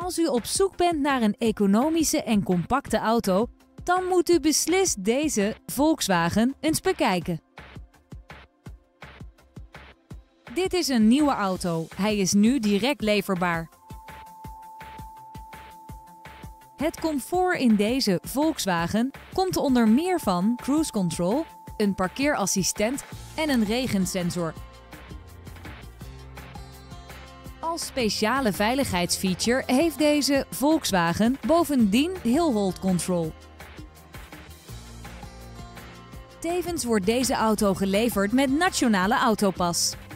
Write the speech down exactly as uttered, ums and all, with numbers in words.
Als u op zoek bent naar een economische en compacte auto, dan moet u beslist deze Volkswagen eens bekijken. Dit is een nieuwe auto. Hij is nu direct leverbaar. Het comfort in deze Volkswagen komt onder meer van cruise control, een parkeerassistent en een regensensor. Als speciale veiligheidsfeature heeft deze Volkswagen bovendien hill hold control. Tevens wordt deze auto geleverd met Nationale Autopas.